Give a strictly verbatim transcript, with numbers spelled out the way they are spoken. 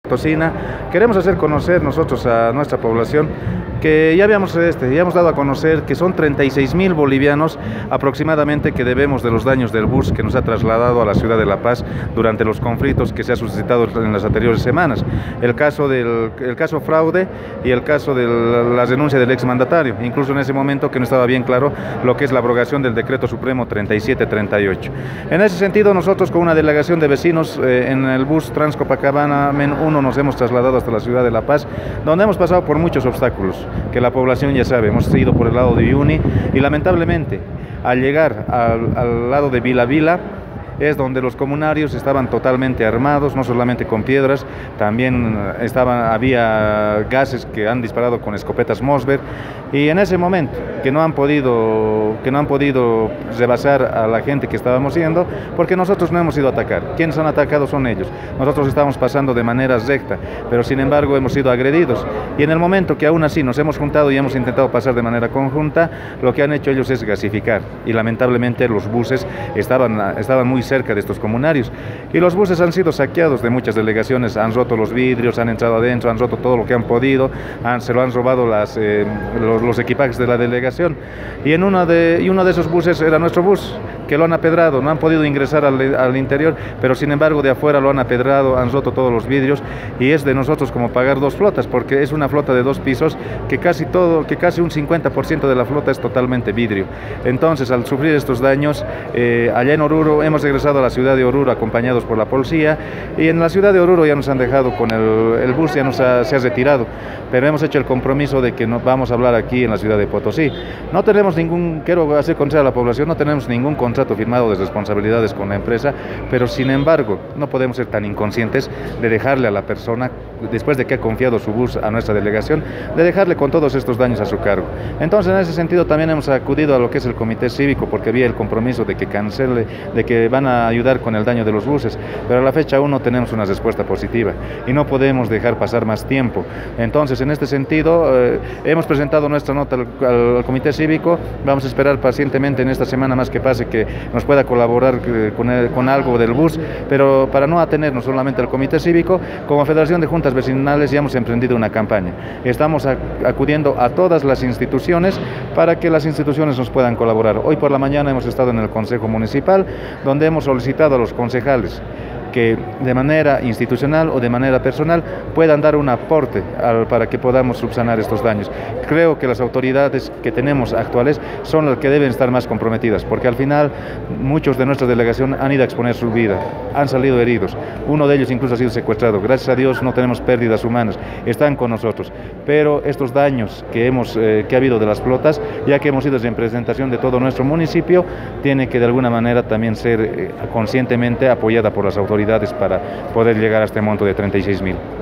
Tocina. Queremos hacer conocer nosotros a nuestra población que ya habíamos, este, ya hemos dado a conocer que son treinta y seis mil bolivianos aproximadamente que debemos de los daños del bus que nos ha trasladado a la ciudad de La Paz durante los conflictos que se ha suscitado en las anteriores semanas. El caso del el caso fraude y el caso de la, la renuncia del exmandatario, incluso en ese momento que no estaba bien claro lo que es la abrogación del decreto supremo treinta y siete treinta y ocho. En ese sentido, nosotros con una delegación de vecinos eh, en el bus Transcopacabana Men uno nos hemos trasladado hasta la ciudad de La Paz, donde hemos pasado por muchos obstáculos que la población ya sabe. Hemos ido por el lado de Uyuni y lamentablemente al llegar al, al lado de Vila Vila es donde los comunarios estaban totalmente armados, no solamente con piedras, también estaban, había gases que han disparado con escopetas Mossberg, y en ese momento que no han podido, que no han podido rebasar a la gente que estábamos yendo, porque nosotros no hemos ido a atacar. Quienes han atacado son ellos. Nosotros estamos pasando de manera recta, pero sin embargo hemos sido agredidos, y en el momento que aún así nos hemos juntado y hemos intentado pasar de manera conjunta, lo que han hecho ellos es gasificar, y lamentablemente los buses estaban, estaban muy cerca de estos comunarios, y los buses han sido saqueados de muchas delegaciones, han roto los vidrios, han entrado adentro, han roto todo lo que han podido, han, se lo han robado las, eh, los, los equipajes de la delegación, y, en una de, y uno de esos buses era nuestro bus, que lo han apedrado, no han podido ingresar al, al interior, pero sin embargo de afuera lo han apedrado, han roto todos los vidrios, y es de nosotros como pagar dos flotas, porque es una flota de dos pisos, que casi todo, que casi un cincuenta por ciento de la flota es totalmente vidrio. Entonces, al sufrir estos daños, eh, allá en Oruro hemos regresado a la ciudad de Oruro acompañados por la policía, y en la ciudad de Oruro ya nos han dejado con el, el bus, ya nos ha, se ha retirado, pero hemos hecho el compromiso de que no vamos a hablar aquí en la ciudad de Potosí. No tenemos ningún, quiero hacer conocer a la población, no tenemos ningún contrato firmado de responsabilidades con la empresa, pero sin embargo no podemos ser tan inconscientes de dejarle a la persona, después de que ha confiado su bus a nuestra delegación, de dejarle con todos estos daños a su cargo. Entonces, en ese sentido también hemos acudido a lo que es el comité cívico, porque había el compromiso de que cancele, de que van a ayudar con el daño de los buses, pero a la fecha aún no tenemos una respuesta positiva y no podemos dejar pasar más tiempo. Entonces, en este sentido, eh, hemos presentado nuestra nota al, al, al comité cívico. Vamos a esperar pacientemente en esta semana más que pase que nos pueda colaborar eh, con, el, con algo del bus, pero para no atenernos solamente al comité cívico, como Federación de Juntas Vecinales ya hemos emprendido una campaña. Estamos a, acudiendo a todas las instituciones para que las instituciones nos puedan colaborar. Hoy por la mañana hemos estado en el Consejo Municipal, donde hemos solicitado a los concejales que de manera institucional o de manera personal puedan dar un aporte al, para que podamos subsanar estos daños. Creo que las autoridades que tenemos actuales son las que deben estar más comprometidas, porque al final muchos de nuestra delegación han ido a exponer su vida, han salido heridos, uno de ellos incluso ha sido secuestrado. Gracias a Dios no tenemos pérdidas humanas, están con nosotros, pero estos daños que, hemos, eh, que ha habido de las flotas, ya que hemos ido en representación de todo nuestro municipio, tiene que de alguna manera también ser eh, conscientemente apoyada por las autoridades para poder llegar a este monto de treinta y seis mil.